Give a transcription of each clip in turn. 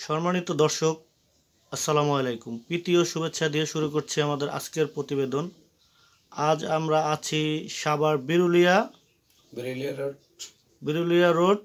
সম্মানিত দর্শক, আসসালামু আলাইকুম। প্রীতি ও শুভেচ্ছা দিয়ে শুরু করছি আমাদের আজকের প্রতিবেদন। আজ আমরা আছি সাভার বিরুলিয়া রোড।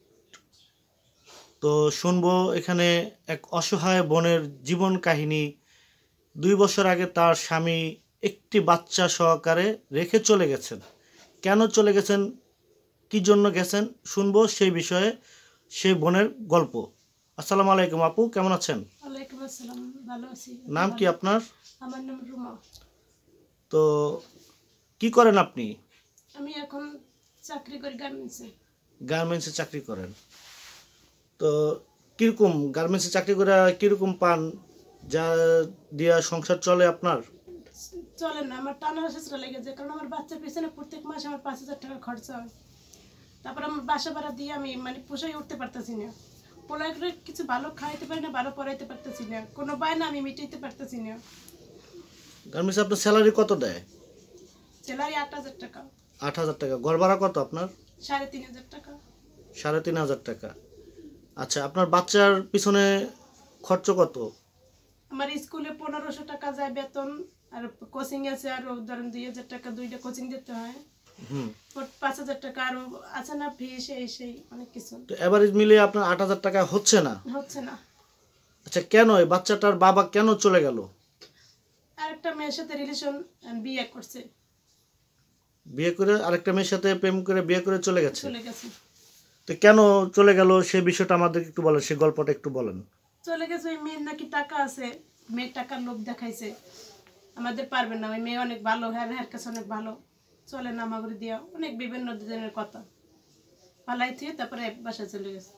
তো শুনবো এখানে এক অসহায় বোনের জীবন কাহিনী। 2 বছর আগে তার স্বামী একটি বাচ্চা সহকারে রেখে চলে গেছেন। কেন চলে গেছেন, কি জন্য গেছেন, শুনবো সেই বিষয়ে সেই বোনের গল্প। আসসালামু আলাইকুম আপু, কেমন আছেন? ওয়ালাইকুম আসসালাম, ভালো আছি। নাম কি আপনার? আমার নাম রুমা। তো কি করেন আপনি? আমি এখন চাকরি করি গার্মেন্টসে। গার্মেন্টসে চাকরি করেন। তো কীরকম গার্মেন্টসে চাকরি করে কীরকম পান, যা দিয়া সংসার চলে আপনার? চলে না, আমার টানার শেষরা লেগে যায়, কারণ আমার বাচ্চার পিছনে প্রত্যেক মাসে আমার 5,000 টাকা খরচা হয়। তারপর আমার বাসা ভাড়া দিয়ে আমি পোষাই উঠতে পারতেছি না। পোলাই করে কিছু ভালো খাইতে পারি না, ভালো পড়াইতে পারতেছি না, কোনো বায়না আমি মিটাইতে পারতেছি না। গার্মেন্টসে আপনার স্যালারি কত দেয়? স্যালারি 8,000 টাকা। 8,000 টাকা। ঘর ভাড়া কত আপনার? 3,500 টাকা। 3,500 টাকা। আচ্ছা, আপনার বাচ্চার পিছনে খরচ কত? আমার স্কুলে 1,500 টাকা যায় বেতন, আর কোচিং আছে আরো ধরেন 2,000 টাকা, 2টা কোচিং দিতে হয়। 5,000 টাকা আরো আছে না, ফি সেই অনেক কিছু। তো এভারেজ মিলিয়ে আপনার 8,000 টাকা হচ্ছে না? হচ্ছে না। আচ্ছা, কেন এই বাচ্চাটার বাবা কেন চলে গেল? আরেকটা মেয়ের সাথে রিলেশন, বিয়ে করছে। বিয়ে করে আরেকটা মেয়ের সাথে প্রেম করে বিয়ে করে চলে গেছে? চলে গেছে। তো কেন চলে গেল সেই বিষয়টা আমাদেরকে একটু বলেন, সেই গল্পটা একটু বলেন। চলে গেছে, ওই মেয়ের নাকি টাকা আছে, মেয়ের টাকার লোভ দেখাইছে, আমাদের পারবে না, ওই মেয়ে অনেক ভালো, হ্যাঁ কাছে অনেক ভালো, চলে না আমাগুলো দিয়া অনেক বিভিন্ন ধরনের কথা পালাই থিয়ে তারপরে বাসায় চলে গেছে।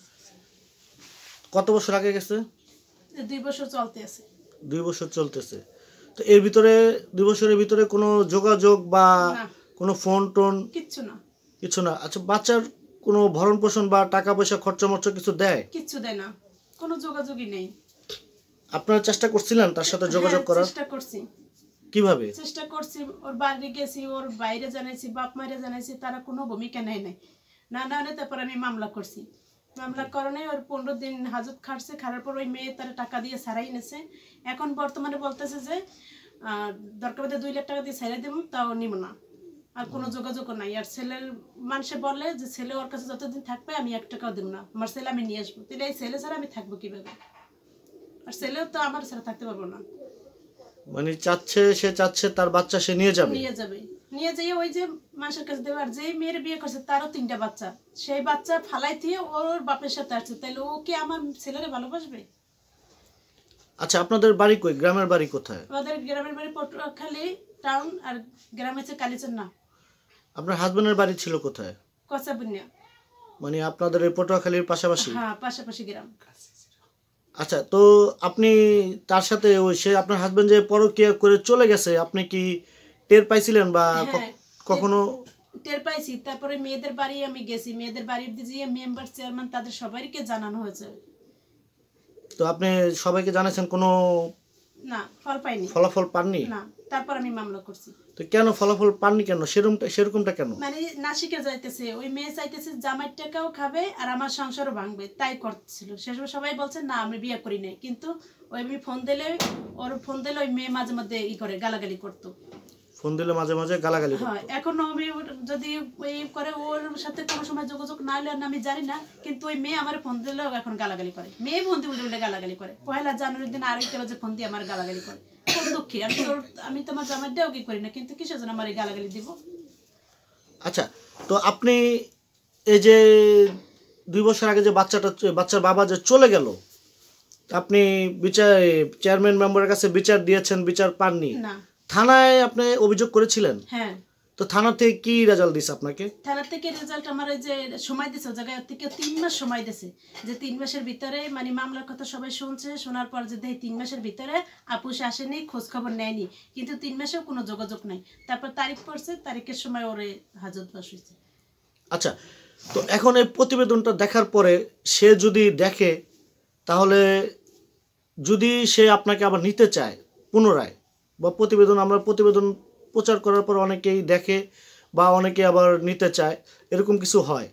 কত বছর আগে গেছে? 2 বছর চলতে আছে। 2 বছর চলতেছে। তো এর ভিতরে 2 বছরের ভিতরে কোনো যোগাযোগ বা কোনো ফোন টোন কিচ্ছু না? কিছু না। আচ্ছা, বাচ্চার কোনো ভরণ পোষণ বা টাকা পয়সা খরচা মরচা কিছু দেয়? কিচ্ছু দেয় না, কোনো যোগাযোগই নেই। আপনারা চেষ্টা করছিলেন তার সাথে যোগাযোগ করার? চেষ্টা করছি। কিভাবে চেষ্টা করছি, ওর বাড়ি গেছি, ওর বাইরে জানাইছি, বাপ মায়েরা জানাইছি, তারা কোনো ভূমিকা নেয় নাই। না হলে তারপর আমি মামলা করছি। মামলা করণে ওর 15 দিন হাজত খাটছে, খারার পর ওই মেয়ে তারা টাকা দিয়ে সারাই এনেছে। এখন বর্তমানে বলতেছে যে দরকার হলে 2 লাখ টাকা দিয়ে সারাই দেবো, তাও নিব না, আর কোনো যোগাযোগও নাই। আর ছেলের মানুষে বলে যে ছেলে ওর কাছে যতদিন থাকবে আমি 1 টাকাও দেবো না, আমার ছেলে আমি নিয়ে আসবো। তাহলে এই ছেলে ছাড়া আমি থাকবো কিভাবে? আর ছেলেও তো আমার ছাড়া থাকতে পারবো না। মানে সে চাচ্ছে তার বাচ্চা সে নিয়ে যাবে। নিয়ে যাই ওই যে মানুষের কাছে দেবে। আর যেই মেয়ের বিয়ে করছে তারও 3টা বাচ্চা, সেই বাচ্চা ফালাই দিয়ে ওর বাপের সাথে আসছে, তাহলে ও কি আমার ছেলেরে ভালোবাসবে? আচ্ছা, আপনাদের বাড়ি কই, গ্রামের বাড়ি কোথায়? আমাদের গ্রামের বাড়ি পটুয়াখালী টাউন, আর গ্রাম হচ্ছে কালীচর না। আপনার হাজবেন্ডের বাড়ি ছিল কোথায়? কচাবুনিয়া। মানে আপনাদের এই পটুয়াখালীর পাশাপাশি? হ্যাঁ, পাশাপাশি গ্রাম। আচ্ছা, তো আপনি তার সাথে ওই সে আপনার হাজবেন্ড যে পরকীয়া করে চলে গেছে, আপনি কি টের পাইছিলেন বা কখনো? টের পাইছি। তারপরে মেয়েদের বাড়ি আমি গেছি, মেয়েদের বাড়ির যে মেম্বার চেয়ারম্যান তাদের সবাইকে জানানো হয়েছে। তো আপনি সবাইকে জানাচ্ছেন, কোনো না, ফল পাইনি, ফলাফল পাননি? না। তারপর আমি মামলা করছি। তো কেন ফলাফল পাননি, কেন সেরকমটা কেন? মানে নাসিকে যাইতেছে, ওই মেয়ে চাইতেছে জামাইয়ের টাকাও খাবে আর আমার সংসারও ভাঙবে, তাই করছিল। সে সময় সবাই বলছে না আমি বিয়ে করি নাই, কিন্তু ওই আমি ফোন দিলে ওই মেয়ে মাঝে মধ্যে করে গালাগালি করতো। ফোন দিলে মাঝে মাঝে গালাগালি করতো? হ্যাঁ, এখন আমি যদি ওই করে ওর সাথে কোনো সময় যোগাযোগ না হলে আমি জানি না, কিন্তু ওই মেয়ে আমার ফোন দিলেও এখন গালাগালি করে। মেয়ে ফোন দিয়ে উল্টে গালাগালি করে। 1 জানুয়ারির দিন আরেকটা বাজে ফোন দিয়ে আমার গালাগালি করে। খুব দুঃখী। আমি তোমার জামাই দেও কি করি না, কিন্তু কিসের জন্য আমার এই গালাগালি দিব? আচ্ছা, তো আপনি এই যে 2 বছর আগে যে বাচ্চার বাবা যে চলে গেল, আপনি চেয়ারম্যান মেম্বারের কাছে বিচার দিয়েছেন, বিচার পাননি? না। থানায় আপনি অভিযোগ করেছিলেন? হ্যাঁ। তো থানা থেকে কি রেজাল্ট দিছে আপনাকে? থানা থেকে রেজাল্ট আমার যে সময় দিছে, জায়গা থেকে 3 মাস সময় দিছে, যে 3 মাসের ভিতরে মামলার কথা সবাই শুনছে, শোনার পর যে 3 মাসের ভিতরে আপুস আসেনি, খোঁজ খবর নেয়নি, কিন্তু 3 মাসেও কোনো যোগাযোগ নাই। তারপর তারিখ পড়ছে, তারিখের সময় ওরে হাজত বাস হয়েছে। আচ্ছা, তো এখন এই প্রতিবেদনটা দেখার পরে সে যদি দেখে, তাহলে যদি সে আপনাকে আবার নিতে চায় পুনরায়, বা আমরা প্রতিবেদন প্রচার করার পর অনেকেই দেখে বা অনেকে আবার নিতে চায়, এরকম কিছু হয়,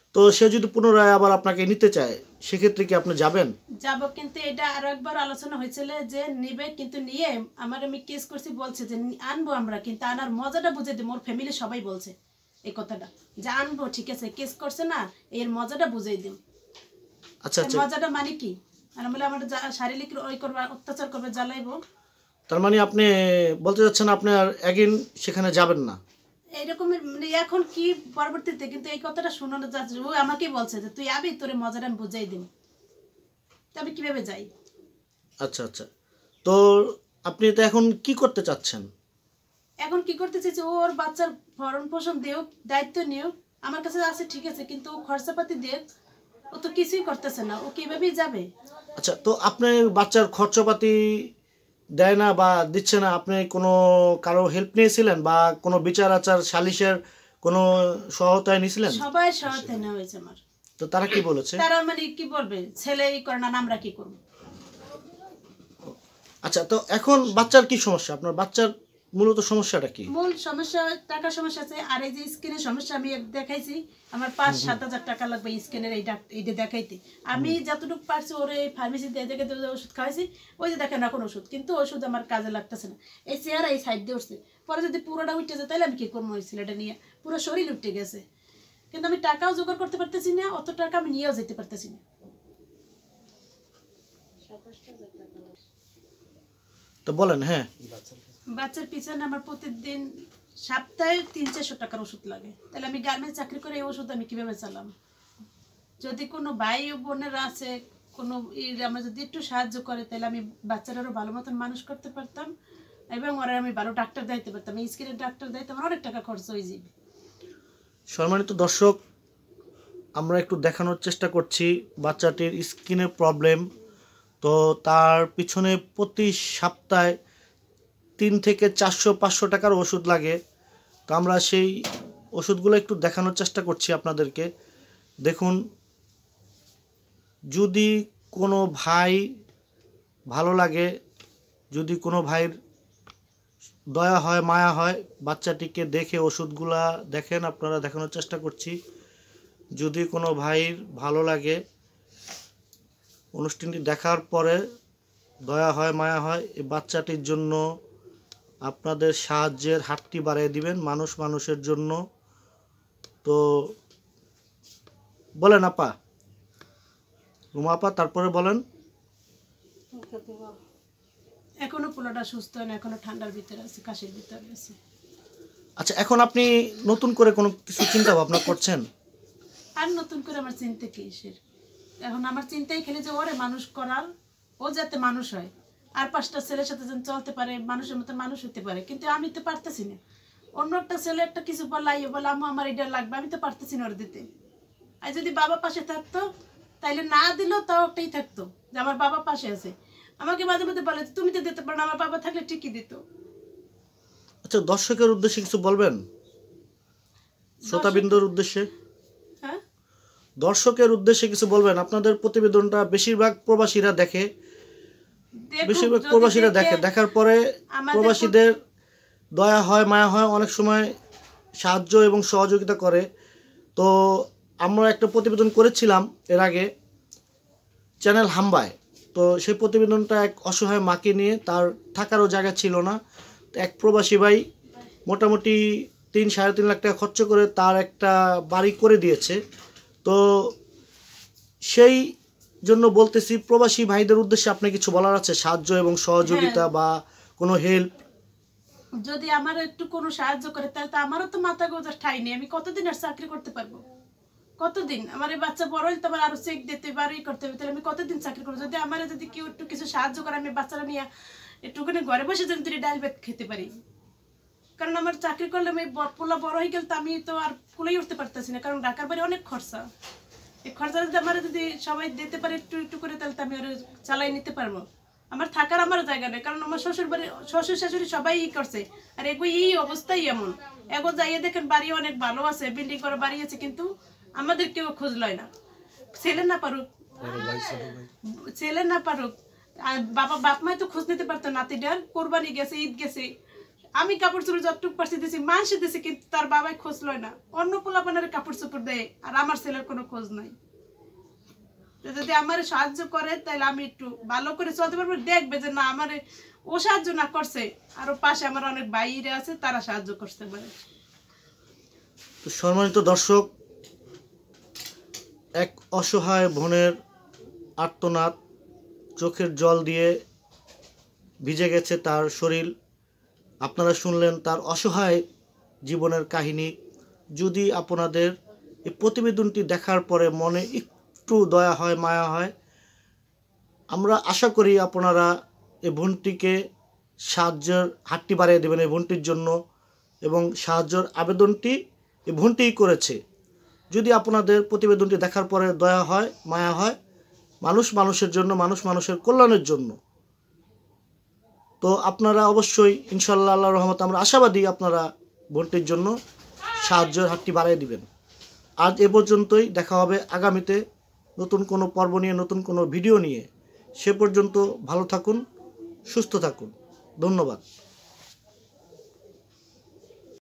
তো সে যদি পুনরায় আবার আপনাকে নিতে চায় সেক্ষেত্রে কি আপনি যাবেন? যাব, কিন্তু এটা আরো একবার আলোচনা হয়েছিল যে নিবে, কিন্তু নিয়ে আমার আমি কেস করছি, বলছে যে আনবো আমরা, কিন্তু আনার মজাটা বুঝে দিই। মোর ফ্যামিলি সবাই বলছে এই কথাটা যে আনবো, ঠিক আছে, কেস করছে না, এর মজাটা বুঝাই দিম। আচ্ছা আচ্ছা, মজাটা মানে কি? আর বলে আমার শারীরিক ওই করবে, অত্যাচার করবে, জ্বালাইবো। তার মানে আপনি বলতে চাচ্ছেন আপনি আর এগেইন সেখানে যাবেন না? এইরকমের মানে এখন কি পরবর্তীতে, কিন্তু এই কথাটা শোনানো যাচ্ছে, ও আমাকেই বলছে যে তুই আবি, তোরে মজাটা আমি বুঝাই দিম। তবে কিভাবে যাই? আচ্ছা আচ্ছা, তো আপনি তো এখন কি করতে চাচ্ছেন? এখন কি করতে চাইছে, ও ওর বাচ্চার ভরণ পোষণ দেও, দায়িত্ব নিও, আমার কাছে আছে, ঠিক আছে, কিন্তু ও খরচাপাতি দেখ, ও তো কিছুই করতেছে না, ও কিভাবেই যাবে? আচ্ছা, তো আপনি বাচ্চার খরচপাতি দেয় না বা দিচ্ছে না, আপনি কোনো কারো হেল্প নিয়েছিলেন বা কোনো বিচার আচার সালিশের কোনো সহায়তায় নিয়েছিলেন? সবাই সহায়তা নেওয়া হয়েছে আমার। তো তারা কি বলেছে? তারা মানে কি বলবে, ছেলেই করে না, আমরা কি করবো? আচ্ছা, তো এখন বাচ্চার কি সমস্যা? আপনার বাচ্চার মূলত সমস্যাটা কি? মূল সমস্যা টাকার সমস্যা আছে, আর এই যে স্কিনের সমস্যা আমি দেখাইছি, আমার 5-7 হাজার টাকা লাগবে স্কিনের এইটা দেখাইতে। আমি যতটুকু পারছি ওর এই ফার্মেসি দেখে ওষুধ খাওয়াইছি, ওই যে দেখেন এখন ওষুধ, কিন্তু ওষুধ আমার কাজে লাগতেছে না। এই চেহারা এই সাইড দিয়ে উঠছে, পরে যদি পুরোটা উঠে যায় তাহলে আমি কি করবো? ওই ছেলেটা নিয়ে পুরো শরীর উঠে গেছে, কিন্তু আমি টাকাও জোগাড় করতে পারতেছি না, অত টাকা আমি নিয়েও যেতে পারতেছি না। তো বলেন। হ্যাঁ, বাচ্চার পিছনে আমার প্রতিদিন সপ্তাহে 300-400 টাকার ওষুধ লাগে, তাহলে আমি গার্মেন্টস চাকরি করে এই ওষুধ আমি কিভাবে চালাম? যদি কোনো ভাই ও বোনেরা আছে, কোনো আমার যদি একটু সাহায্য করে, তাহলে আমি বাচ্চারারও ভালো মতন মানুষ করতে পারতাম, এবং ওরা আমি ভালো ডাক্তার দেখাতে পারতাম। এই স্কিনের ডাক্তার দেখাতে আমার অনেক টাকা খরচ হয়ে যাবে। সম্মানিত দর্শক, আমরা একটু দেখানোর চেষ্টা করছি বাচ্চাটির স্কিনের প্রবলেম। তো তার পিছনে প্রতি সপ্তাহে 3 থেকে 400-500 টাকার ওষুধ লাগে। তো আমরা সেই ওষুধগুলো একটু দেখানোর চেষ্টা করছি আপনাদেরকে। দেখুন, যদি কোনো ভাই ভালো লাগে, যদি কোনো ভাইয়ের দয়া হয়, মায়া হয়, বাচ্চাটিকে দেখে ওষুধগুলা দেখেন, আপনারা দেখানোর চেষ্টা করছি। যদি কোনো ভাইয়ের ভালো লাগে, অনুষ্ঠানটি দেখার পরে দয়া হয়, মায়া হয়, এই বাচ্চাটির জন্য আপনাদের সাহায্যের হাতটি বাড়িয়ে দিবেন মানুষের জন্য। তো বলেন আপা, রুমা আপা, তারপরে বলেন। এখনো পোলাটা সুস্থ হয় না, এখনো ঠান্ডার ভিতরে আছে, কাশির ভিতরে আছে। আচ্ছা, এখন আপনি নতুন করে কোনো কিছু চিন্তা ভাবনা করছেন? আর নতুন করে আমার চিন্তা কিসের? এখন আমার চিন্তাই খেলে যে ওরে মানুষ করার, ও যাতে মানুষ হয়, আর 5টা ছেলের সাথে যেন চলতে পারে, মানুষের মতো মানুষ হতে পারে, কিন্তু আমি তো পারতেছি না। অন্য একটা ছেলে একটা কিছু বলাই বলে আম্মু আমার এটা লাগবে, আমি তো পারতেছি না ওর দিতে। আর যদি বাবা পাশে থাকতো, তাইলে না দিলেও তাও একটাই থাকতো যে আমার বাবা পাশে আছে। আমাকে মাঝে মধ্যে বলে তুমি তো দিতে পারো না, আমার বাবা থাকলে ঠিকই দিত। আচ্ছা, দর্শকের উদ্দেশ্যে কিছু বলবেন? শ্রোতাবিন্দুর উদ্দেশ্যে, হ্যাঁ, দর্শকের উদ্দেশ্যে কিছু বলবেন? আপনাদের প্রতিবেদনটা বেশিরভাগ প্রবাসীরা দেখে, বেশিরভাগ প্রবাসীরা দেখে, দেখার পরে প্রবাসীদের দয়া হয়, মায়া হয়, অনেক সময় সাহায্য এবং সহযোগিতা করে। তো আমরা একটা প্রতিবেদন করেছিলাম এর আগে চ্যানেল হাম্বায়। তো সেই প্রতিবেদনটা এক অসহায় মাকে নিয়ে, তার থাকারও জায়গা ছিল না। তো এক প্রবাসী ভাই মোটামুটি 3-3.5 লাখ টাকা খরচ করে তার একটা বাড়ি করে দিয়েছে। তো সেই জন্য বলতেছি, প্রবাসী ভাইদের উদ্দেশ্যে আপনি কিছু বলার আছে? সাহায্য এবং সহযোগিতা বা কোনো হেল্প? যদি আমার একটু কোনো সাহায্য করে, তাহলে তো আমারও তো মাথা গোজার ঠাই নেই। আমি কতদিন আর চাকরি করতে পারবো? কতদিন? আমার এই বাচ্চা বড় হইতে আবার আরো চেক দিতে বাড়ি করতে হবে, তাহলে আমি কতদিন চাকরি করবো? যদি আমার যদি কেউ একটু কিছু সাহায্য করে, আমি বাচ্চারা নিয়ে একটুখানি ঘরে বসে যেন তুই ডাল ভাত খেতে পারি। কারণ আমার চাকরি করলে আমি পোলা বড় হয়ে গেলে তো আমি তো আর কুলেই উঠতে পারতেছি না, কারণ ঢাকার বাড়ি অনেক খরচা। এই খরচা যদি আমার যদি সবাই দিতে পারে একটু একটু করে, তাহলে তো আমি ওরা চালাই নিতে পারবো। আমার থাকার আমার জায়গা নেই, কারণ আমার শ্বশুর বাড়ি, শ্বশুর শাশুড়ি সবাই করছে, আর এগো এই অবস্থাই এমন। এগো যাইয়ে দেখেন বাড়ি অনেক ভালো আছে, বিল্ডিং করা বাড়ি আছে, কিন্তু আমাদের কেউ খোঁজ লয় না। ছেলে না পারুক, ছেলে না পারুক, আর বাপ মায় তো খোঁজ নিতে পারতো। নাতিটার কোরবানি গেছে, ঈদ গেছে, আমি কাপড় চোপড় যতটুকু পারছি দিছি, মানুষে দিছি, কিন্তু তার বাবাই খোঁজ লয় না। অন্য পোলাপানের কাপড় চোপড় দেয়, আর আমার ছেলের কোনো খোঁজ নাই। তো যদি আমার সাহায্য করে তাহলে আমি একটু ভালো করে চলতে পারবো। দেখবে যে না আমার ও সাহায্য না করছে, আরো পাশে আমার অনেক বাইরে আছে, তারা সাহায্য করতে পারে। তো সম্মানিত দর্শক, এক অসহায় বোনের আর্তনাদ, চোখের জল দিয়ে ভিজে গেছে তার শরীর। আপনারা শুনলেন তার অসহায় জীবনের কাহিনী। যদি আপনাদের এই প্রতিবেদনটি দেখার পরে মনে একটু দয়া হয়, মায়া হয়, আমরা আশা করি আপনারা এই বোনটিকে সাহায্যের হাতটি বাড়িয়ে দেবেন এই বোনটির জন্য, এবং সাহায্যের আবেদনটি এই বোনটিই করেছে। যদি আপনাদের প্রতিবেদনটি দেখার পরে দয়া হয়, মায়া হয়, মানুষ মানুষের জন্য, মানুষ মানুষের কল্যাণের জন্য, তো আপনারা অবশ্যই ইনশাআল্লাহ, আল্লাহর রহমতে আমরা আশাবাদী, আপনারা বোনটির জন্য সাহায্যের হাতটি বাড়িয়ে দিবেন। আজ এ পর্যন্তই। দেখা হবে আগামীতে নতুন কোনো পর্ব নিয়ে, নতুন কোনো ভিডিও নিয়ে। সে পর্যন্ত ভালো থাকুন, সুস্থ থাকুন। ধন্যবাদ।